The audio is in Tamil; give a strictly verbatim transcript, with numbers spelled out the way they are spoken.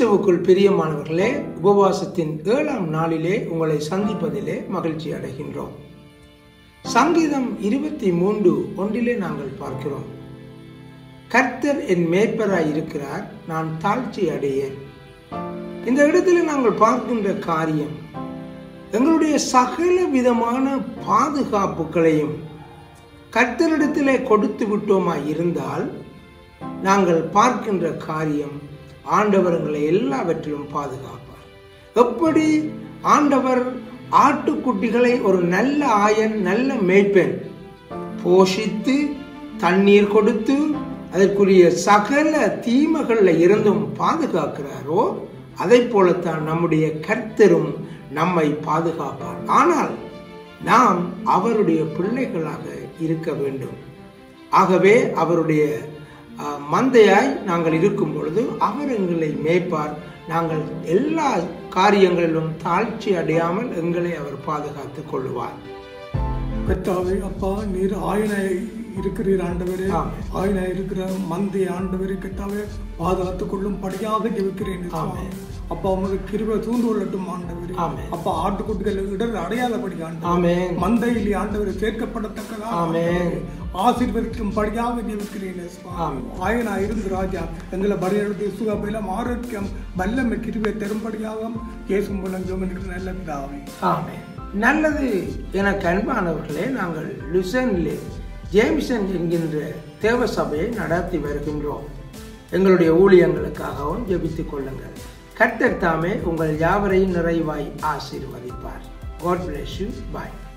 கிறிஸ்துவுக்குள் பிரியமானவர்களே, உபவாசத்தின் ஏழாம் நாளிலே உங்களை சந்திப்பதிலே மகிழ்ச்சி அடைகின்றோம். சங்கீதம் இருபத்தி மூன்று ஒன்றிலே நாங்கள் பார்க்கிறோம், கர்த்தர் என் மேய்ப்பராய் இருக்கிறார், நான் தாழ்ச்சி அடையேன். இந்த இடத்துல நாங்கள் பார்க்கின்ற காரியம், எங்களுடைய சகல விதமான பாதுகாப்புகளையும் கர்த்தரிடத்திலே கொடுத்து விட்டோமா இருந்தால் நாங்கள் பார்க்கின்ற காரியம், ஆண்டவர் எங்களை எல்லாவற்றிலும் பாதுகாப்பார். எப்படி ஆண்டவர் ஆட்டுக்குட்டிகளை ஒரு நல்ல ஆயன், நல்ல மேய்ப்பன் போஷித்து தண்ணீர் கொடுத்து அதற்குரிய சகல தீமைகள்ல இருந்தும் பாதுகாக்கிறாரோ, அதை போலத்தான் நம்முடைய கர்த்தரும் நம்மை பாதுகாப்பார். ஆனால் நாம் அவருடைய பிள்ளைகளாக இருக்க வேண்டும். ஆகவே அவருடைய மந்தையாய் நாங்கள் இருக்கும் பொழுது அவர் எங்களை மேய்ப்பார். நாங்கள் எல்லா காரியங்களிலும் தாழ்ச்சி அடையாமல் எங்களை அவர் பாதுகாத்துக் கொள்வார். கர்த்தாவே, அப்பா, நீர் ஆயனாய் இருக்கிறீர் ஆண்டவரே. ஆயனாய் இருக்கிற மந்தை ஆண்டவரே கர்த்தாவே பாதுகாத்துக் கொள்ளும் படியாக ஜெபிக்கிறேன். அப்பா, உமது கிருபை தூண்டு கொள்ளட்டும் ஆண்டவரே. அப்பா, ஆட்டுக்குட்டிகள் இடர் அடையாதபடி ஆண்டவரே, மந்தையில் ஆண்டவரை சேர்க்கப்படத்தக்கதாக ஆசீர்வதிக்கும் படியாக ஜெபிக்கிறேன். ஆயனா இருந்து ராஜா எங்களை பலியிடத்தை சுகபலம் ஆரோக்கியம் வல்லமை கிருபை தரும்படியாக இயேசு மூலம் ஜெபிக்கிற நல்ல பிதாவே, ஆமென். நல்லது. எனக்கு அன்பானவர்களே, நாங்கள் லுசனிலே ஜேம்சன் என்கின்ற தேவ சபையை நடத்தி வருகின்றோம். எங்களுடைய ஊழியங்களுக்காகவும் ஜெபித்துக் கொள்ளுங்கள். கர்த்தர் தாமே உங்கள் யாவரையும் நிறைவாய் ஆசீர்வதிப்பார். God bless you. Bye.